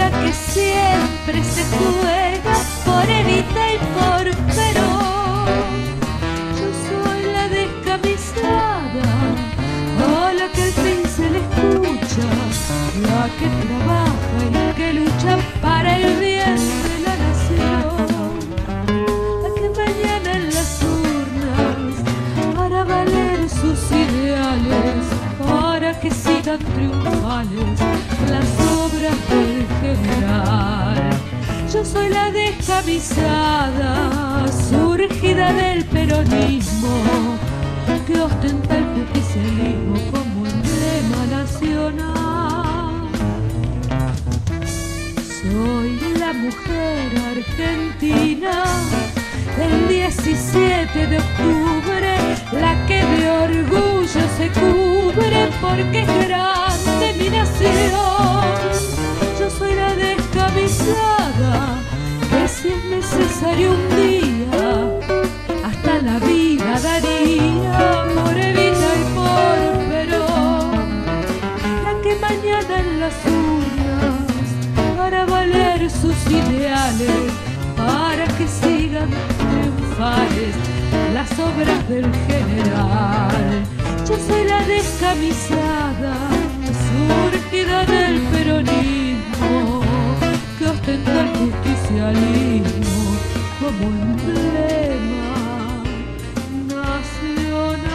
la que siempre se juega por Evita y por Perón. Yo soy la descamisada, a la que al fin se le escucha, la que trabaja y la que lucha para el bien de la nación, la que mañana en las urnas hará valer sus ideales para que sigan triunfales las obras del general. Yo soy la descamisada, surgida del peronismo, que ostenta el justicialismo como emblema nacional. Soy la mujer argentina del 17 de octubre, la que de orgullo se cubre porque es grande mi nación. Yo soy la descamisada que si es necesario un día hasta la vida daría por Evita y por Perón, la que mañana en las urnas hará valer sus ideales para que sigan triunfales las obras del general. Yo soy la descamisada, surgida del peronismo, que ostenta el justicialismo como emblema nacional.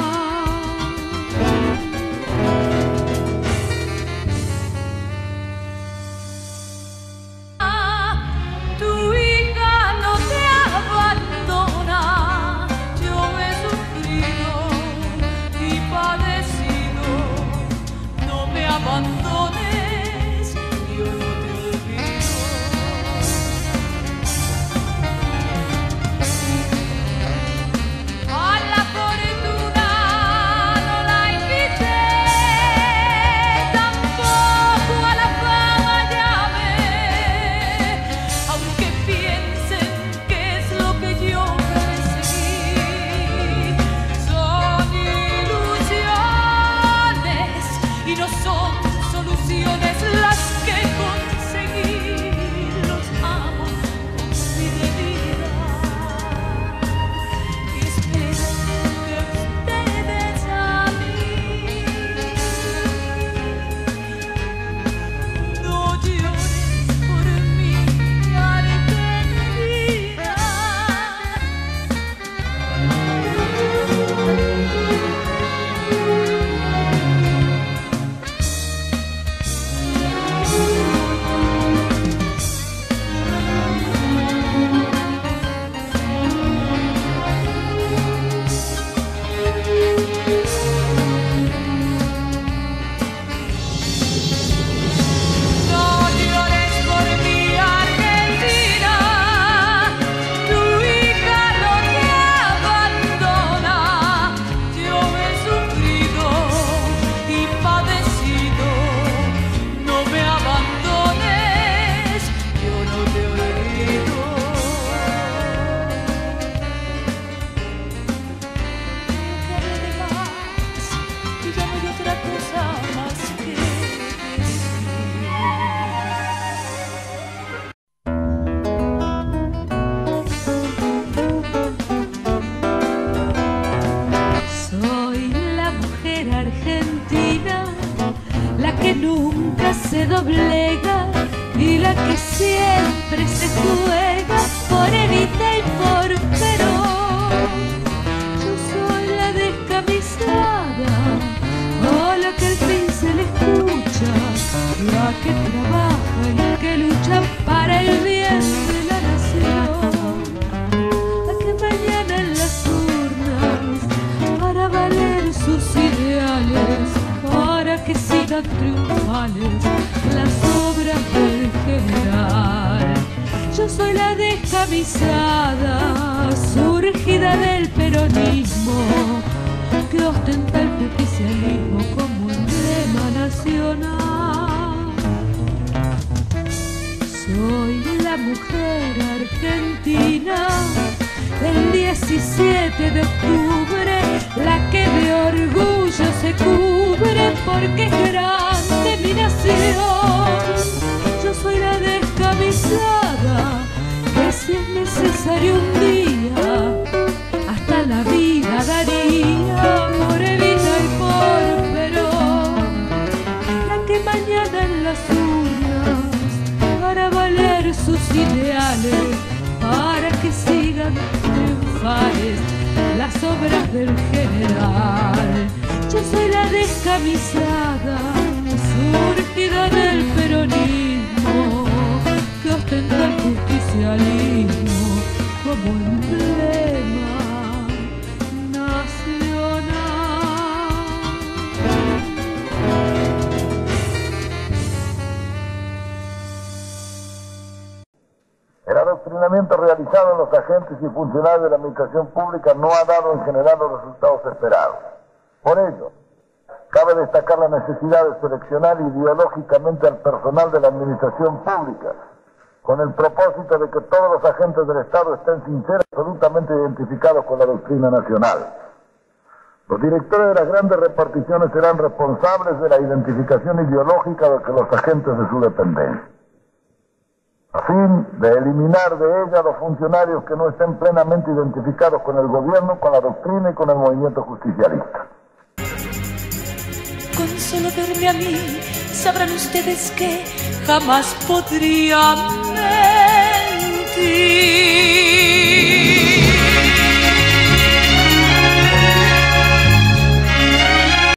Abandones, yo no te olvido. A la fortuna no la invité, tampoco a la fama llamé, aunque piensen que es lo que yo perseguí. Son ilusiones y no son soluciones las que conseguí. Los amo con fidelidad y espero que ustedes a mí. No llores por mí, Argentina. No llores por mi Argentina, tu hija no te abandona. Yo he sufrido y padecido, no me abandones, yo no te olvido. Que hable de más y ya no hay otra cosa más que decir. Soy la mujer argentina, la que nunca se doblega y la que siempre se juega por Evita y por Perón. Yo soy la descamisada, a la que al fin se le escucha, la que trabaja y la que lucha para el bien de la nación, la que mañana en las urnas hará valer sus ideales para que sigan triunfales las obras del general. Yo soy la descamisada, surgida del peronismo, que ostenta el justicialismo como emblema nacional. Soy la mujer argentina del 17 de octubre, la que de orgullo se cubre porque es grande mi nación. Yo soy la descamisada, que si es necesario un día, hasta la vida daría por Evita y por Perón, la que mañana en las urnas para valer sus ideales, para que sigan triunfales las obras del general. Yo soy la descamisada, surgida del peronismo, que ostenta el justicialismo como emblema nacional. El adoctrinamiento realizado en los agentes y funcionarios de la administración pública no ha dado en general los resultados esperados. Por ello, cabe destacar la necesidad de seleccionar ideológicamente al personal de la administración pública, con el propósito de que todos los agentes del Estado estén sinceros y absolutamente identificados con la doctrina nacional. Los directores de las grandes reparticiones serán responsables de la identificación ideológica de los agentes de su dependencia, a fin de eliminar de ella a los funcionarios que no estén plenamente identificados con el gobierno, con la doctrina y con el movimiento justicialista. Con solo verme a mí, sabrán ustedes que jamás podría mentir.